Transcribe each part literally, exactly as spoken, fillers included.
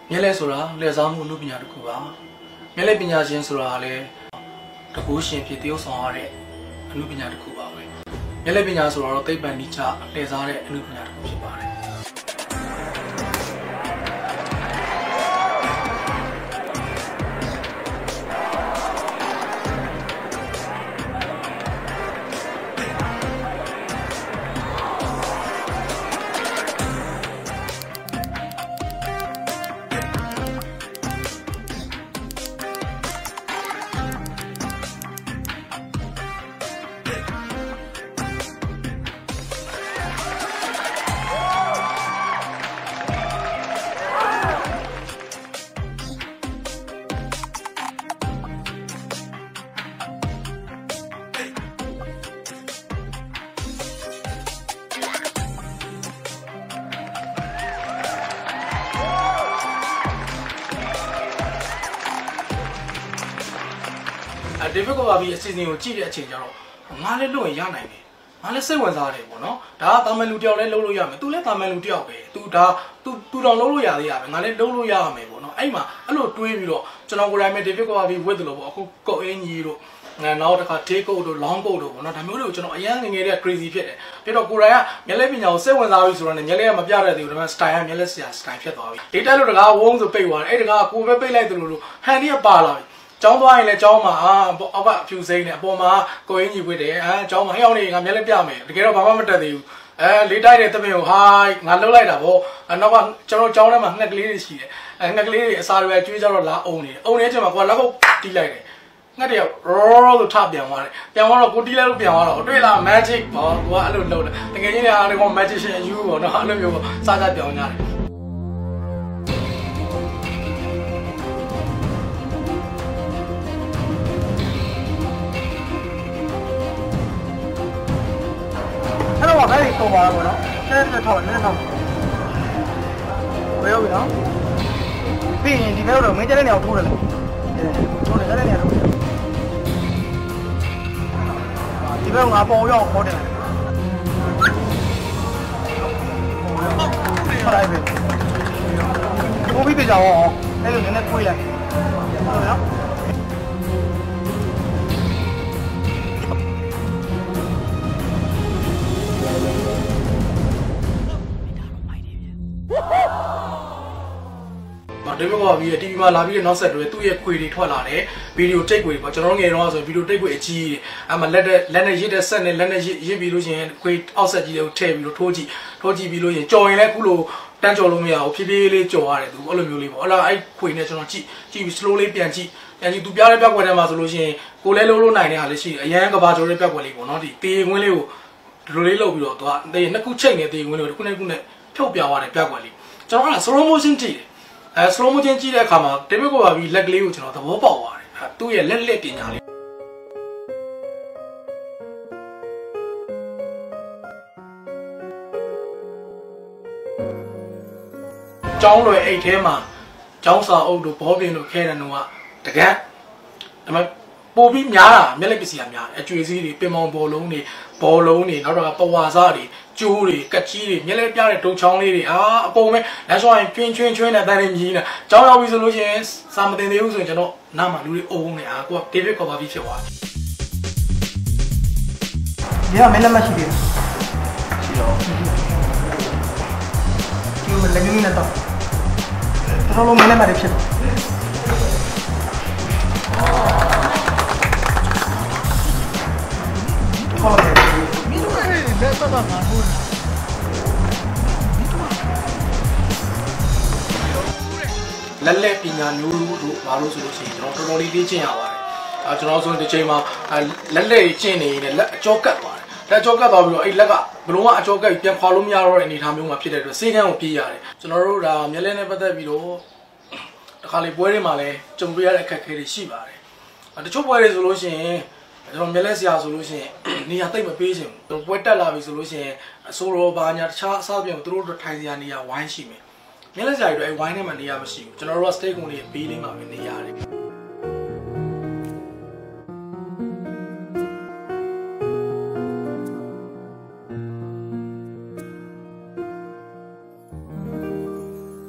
မျက်လဲဆိုတာလက်စားမှုအမှုပညာတစ်ခုပါမျက်လဲပညာရှင်ဆိုတာလည်းတကူရှင်ဖြစ်တည်ဆောင်ရတဲ့အမှုပညာတစ်ခုပါပဲမျက်လဲပညာဆိုတော့သိပ္ပံနိချလက်စားတဲ့အမှုပညာတစ်ခုဖြစ်ပါတယ်ဒေးဗစ်ကိုပါပြီးအစီအစဉ်ကိုကြည့်တဲ့အချိန်ကျတော့ငါလည်းလွတ်ရင်ရနိုင်တယ်ငါလည်းစိတ်ဝင်စားတယ်ပေါ့နော်ဒါကတာမန်လူတယောက်လည်းလုပ်လို့ရမယ်သူလည်းတာမန်လူတယောက်ပဲသူဒါသူသူတော့လုပ်လို့ရသေးရပဲငါလည်းလုပ်လို့ရရမယ်ပေါ့နော်အဲ့မှာအဲ့လိုတွေးပြီးတော့ကျွန်တော်ကိုယ်တိုင်ပဲဒေးဗစ်ကိုပါပြီးဝတ်တယ်လို့ပေါ့အခုကုတ်အင်းကြီးတို့နောက်တစ်ခါ take out တို့ long coat တို့ပေါ့နော်ဒါမျိုးတွေကိုကျွန်တော်အရင်ငငယ်တည်းက crazy ဖြစ်တယ်ပြီးတော့ကိုယ်တိုင်ကမျက်လဲပညာကိုစိတ်ဝင်စားပြီးဆိုတော့လည်းမျက်လဲကမပြတတ်သေးဘူးဒါပေမဲ့ style ကမျက်လဲဆရာ style ဖြစ်သွားပြီ data လို့တကားဝုန်းဆိုပိတ်သွားတယ်အဲ့တကားကိုယ်ပဲပိတ်လိုက်တယ်လို့လို့ handy ကပါလာပြီကျောင်းသွားရင်လည်းကျောင်းမှာအာအောက်ကအဖြူစိမ့်နဲ့အပေါ်မှာကိုရင်းကြီးဝတ်တယ်အဲကျောင်းမှာဟိုင်းအောင်နေငါမျက်လက်ပြမယ်တကယ်တော့ဘာမှမတက်သေးဘူးအဲလေးတိုက်တဲ့တပင်ကိုဟာငါလှုပ်လိုက်တာဗောနောက်ကကျွန်တော်ကျောင်းထဲမှာငှက်ကလေးတွေရှိတယ်အဲငှက်ကလေးတွေအစာတွေကျွေးကြတော့လာအုံနေတယ်အုံနေတဲ့အချိန်မှာကိုကလက်ခုပ်တီးလိုက်တယ်ငှက်တယောက်ရောလို့ထပြန်သွားတယ်ပြန်သွားတော့ကိုတီးလိုက်လို့ပြန်သွားတော့တွေ့လား magic ဗောကိုကအဲ့လိုလှုပ်တယ်တကယ်ကြီးလည်းအားလုံး magician အယူဗောနော်အဲ့လိုမျိုးစားကြပြောင်းကြတယ်အဲ့ဒါကိုပါတော့နော်အဲ့ဒါထောက်နေတော့ဝယ်ရပြီနော်ပြီးရင်ဒီဘက်တော့မင်းကျတဲ့နေရာကိုထိုးတယ်လေထိုးတယ်ကျတဲ့နေရာထိုးတယ်ဒီဘက်ငါပေါ်ရောက်ခေါ်တယ်ဟုတ်တယ်ပဲဘိုးပြီးပြကြအောင်အဲ့လိုနည်းနည်းခွေးလိုက်ဟုတ်နော်ဒေးဗစ်ကပြီး တီဗီ မှာလာပြီးနောက်ဆက်တွဲသူ့ရဲ့ခွေတွေထွက်လာတယ်ဗီဒီယိုတိတ်ခွေပေါ့ကျွန်တော်ငယ်တော့ဆိုဗီဒီယိုတိတ်ခွေအကြီးကြီးအဲ့မှာလက်လက်နဲ့ရစ်တဲ့ဆက်နဲ့လက်နဲ့ရစ်ရစ်ပြီးလို့ရှိရင်ခွေအောက်ဆက်ကြီးတွေကိုထည့်ပြီးလို့ထိုးကြည့်ထိုးကြည့်ပြီးလို့ရှိရင်ကြော်ရင်လည်းခုလိုတန်းကြော်လို့မရဘူးဖြည်းဖြည်းလေးကြော်ရတယ်သူအဲ့လိုမျိုးလေးပေါ့အဲ့လားအဲ့ခွေနဲ့ကျွန်တော်ကြည့်ကြည့်ပြီး slow လေးပြန်ကြည့်ပြန်ကြည့်သူပြတဲ့ပြက်ွက်ထဲမှာဆိုလို့ရှိရင်ကိုလဲလုံးလုံးနိုင်တဲ့ဟာလေးရှိတယ်အရန်ကဘာကြော်တဲ့ပြက်ွက်လေးပေါ့နော်ဒီတေးခွင်းလေးကိုဒီလိုလေးလုပ်ပြီးတော့သူကနှစ်ခုချိတ်နေတေးခွင်းလေးကိုတစ်ခုနဲ့တစ်ခုနဲ့ဖြုတ်ပြသွားတဲ့ပြက်ွက်လေးကျွန်တော်က slow motion ကြည့်တယ်အဲ slow motion ကြည့်တဲ့အခါမှာဒေးဗစ်ကိုပါပြီးလက်ကလေးကိုကျွန်တော်သဘောပေါက်သွားတယ်အဲသူ့ရဲ့လက်လက်ပညာလေးကျောင်းလွယ်အိတ်ထဲမှာကျောင်းစာအုပ်တို့ဘောပင်တို့ခဲတဲ့နှုံကတကန်းဒါပေမဲ့ပို့ပြီးများတာမျက်လက်ပစ္စည်းကများတယ်အကျွေးစည်းတွေပင်မောင်ဘောလုံးတွေဘောလုံးတွေနောက်တော့ပဝါစားတွေကျိုးတွေကက်ကြီးတွေမျက်လက်ပြတဲ့ဒုံချောင်းလေးတွေအာအကုန်ပဲလက်ဆောင်ရင်ကျွင်းကျွင်းကျွင်းနဲ့တန်းနေမြည်နေကျောင်းရောက်ပြီဆိုလို့ရှိရင်စာမတင်သေးဘူးဆိုရင်ကျွန်တော်နားမှာလူတွေအုံနေအာကိုကဒေးဗစ်ကော်ပါပြီးဖြစ်သွားတယ်ဒီကမျက်လက်မရှိသေးဘူးရှိတော့ဒီမလက်ငင်းနဲ့တော့တော်တော်လုံးမျက်လက်မှတွေဖြစ်တယ်ဟုတ်တယ်မင်းတို့လည်းလက်ပတ်ပါမှာဟုတ်လက်လက်ပညာမျိုးတို့ဘာလို့ဆိုလို့ရှိရင်ကျွန်တော်တော်တော်လေးလေ့ကျင့်ရပါတယ်အဲကျွန်တော်ဆိုရင်ဒီချိန်မှာလက်လက်ကျင့်နေရင်လက်အကြောကတ်သွားတယ်လက်အကြောကတ်သွားပြီးတော့အဲ့လက်ကဘလုံးကအကြောကတ်ပြန်ခွာလို့မရတော့တဲ့အနေအထားမျိုးမှာဖြစ်တဲ့အတွက်စေကန်းကိုပြေးရတယ်ကျွန်တော်တို့ဒါမျက်လက်နဲ့ပတ်သက်ပြီးတော့တခါလေပွဲတွေမှာလည်းကြုံတွေ့ရတဲ့အခက်အခဲတွေရှိပါတယ်တချို့ပွဲတွေဆိုလို့ရှိရင်ကျွန်တော်မျက်လက်ဆရာဆိုလို့ရှိရင်နေရာတိတ်မပေးချင်ဘူးပွဲတက်လာပြီဆိုလို့ရှိရင်အစိုးရဘာညာတခြားအစားပြန်သူတို့ထိုင်စရာနေရာဝိုင်းရှိမယ်မျက်လက်ဆရာတွေအဲ့ဝိုင်းထဲမှာနေရာမရှိဘူးကျွန်တော်တို့က state ကုန်တွေဘေးလေးမှာပဲနေရတယ်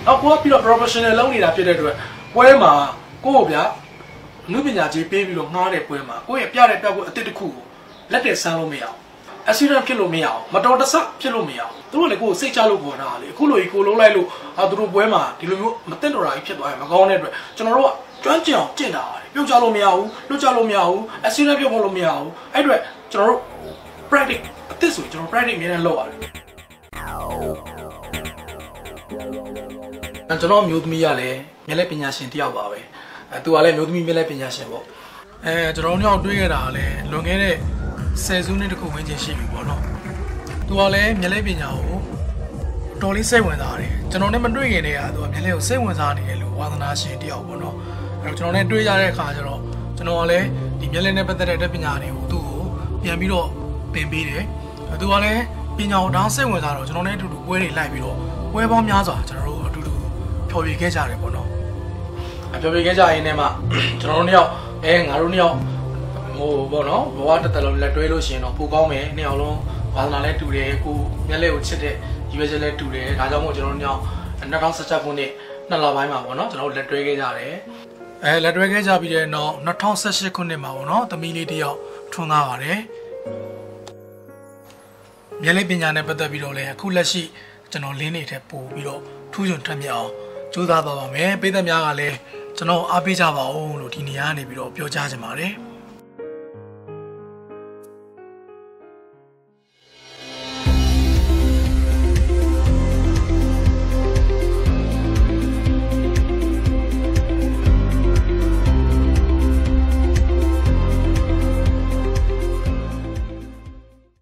နောက်ကိုကပြီးတော့ professional လုပ်နေတာဖြစ်တဲ့အတွက်ပွဲမှာကိုယ့်ကိုဗျာအမှုပညာကြီးပေးပြီးတော့ငှားတဲ့ပွဲမှာကိုယ့်ရဲ့ပြတဲ့ပြကိုအစ်စ်တစ်ခုကိုလက်တဲ့ဆန်းလို့မရအောင် accident ဖြစ်လို့မရအောင်မတော်တဆဖြစ်လို့မရအောင်သူတို့လည်းကိုယ်စိတ်ချလို့ခေါ်တာလေအခုလိုကြီးကိုလုံးလိုက်လို့အာသူတို့ပွဲမှာဒီလိုမျိုးမသိတော်တာကြီးဖြစ်သွားရင်မကောင်းတဲ့အတွက်ကျွန်တော်တို့ကကျွမ်းကျင်အောင်ကျင့်တာပါတယ်ပြုတ်ချလို့မရဘူးလွတ်ချလို့မရဘူး accident ဖြစ်ဖို့လို့မရဘူးအဲ့အတွက်ကျွန်တော်တို့ practice အစ်စ်ဆိုကျွန်တော် practice အများနဲ့လုပ်ရတယ်အဲကျွန်တော်မျိုးသမီးကလည်းမျက်လက်ပညာရှင်တယောက်ပါပဲအဲသူကလည်းမျိုးသမီးမျက်လက်ပညာရှင်ပေါ့အဲကျွန်တော်တို့ညောင်တွေးခဲ့တာလည်းလွန်ခဲ့တဲ့ဆယ်စုနှစ်တခုဝန်းကျင်ရှိပြီပေါ့နော်သူကလည်းမျက်လက်ပညာကိုတော်လေးစိတ်ဝင်စားတယ်ကျွန်တော်နဲ့မတွေ့ခင်တည်းကသူကမျက်လက်ကိုစိတ်ဝင်စားနေတယ်လို့ဝါသနာရှင်တယောက်ပေါ့နော်အဲတော့ကျွန်တော်နဲ့တွေ့ရတဲ့အခါကျတော့ကျွန်တော်ကလည်းဒီမျက်လက်နဲ့ပတ်သက်တဲ့ပညာတွေကိုသူ့ကိုပြန်ပြီးတော့သင်ပေးတယ်သူကလည်းပညာကိုဒါစိတ်ဝင်စားတော့ကျွန်တော်နဲ့အတူတူပွဲတွေလိုက်ပြီးတော့ပွဲပေါင်းများစွာကျွန်တော်တို့အတူတူဖျော်ဖြေခဲ့ကြတယ်ပေါ့နော်အဖျော်ဖြေခဲ့ကြရင်လည်းမှကျွန်တော်တို့နှစ်ယောက်အဲငါတို့နှစ်ယောက်ဟိုပေါ့နော်ဘဝတစ်သက်လုံးလက်တွဲလို့ရှိရင်တော့ပိုကောင်းမယ်နှစ်ယောက်လုံးဝါသနာလည်းတူတယ်ကိုမျက်လက်ကိုချစ်တဲ့ရွေးချက်လည်းတူတယ်ဒါကြောင့်မို့ကျွန်တော်တို့နှစ်ယောက်၂၀၁၆ခုနှစ်နှစ်လပိုင်းမှာပေါ့နော်ကျွန်တော်တို့လက်တွဲခဲ့ကြတယ်အဲလက်တွဲခဲ့ကြပြီးတဲ့နောက်၂၀၁၈ခုနှစ်မှာပေါ့နော်သမီးလေးတယောက်ထွန်းကားပါတယ်မျက်လက်ပညာနဲ့ပတ်သက်ပြီးတော့လည်းအခုလက်ရှိကျွန်တော်လင်းနေတဲ့ပို့ပြီးတော့ထူးချွန်ထက်မြက်အောင်ကြိုးစားသွားပါမယ်ပေးသက်များကလည်းကျွန်တော်အားပေးကြပါဦးလို့ဒီနေရာကနေပြီးတော့ပြောကြားချင်ပါတယ်